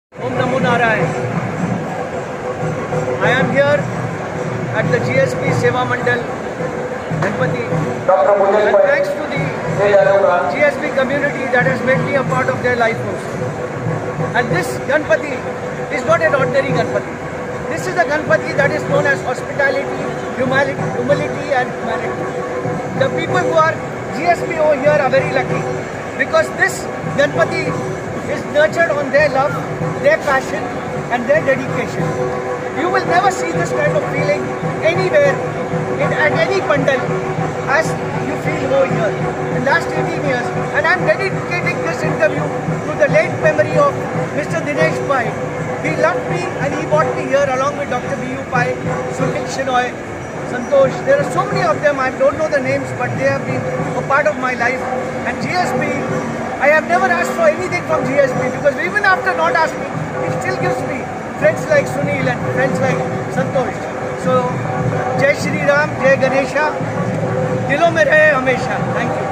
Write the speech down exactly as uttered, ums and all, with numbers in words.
Om Namo Narayan. I am here at the G S B Seva Mandal Ganpati, and thanks to the G S B community that has made me a part of their life also. And this Ganpati is not an ordinary Ganpati. This is a Ganpati that is known as hospitality, humility, humility and humanity. The people who are G S B over here are very lucky, because this Ganpati is nurtured on their love, their passion and their dedication. You will never see this kind of feeling anywhere, in, at any pandal, as you feel over here in the last eighteen years. And I am dedicating this interview to the late memory of Mr Dinesh Pai. He loved me and he brought me here along with Dr Pai, Sunil Shinoy, Santosh. There are so many of them, I don't know the names, but they have been a part of my life. And G S B, I have never asked for anything from G S B, because even after not asking, it still gives me friends like Sunil and friends like Santosh. So, Jai Shri Ram, Jai Ganesha, Dilon mein rahe hamesha. Thank you.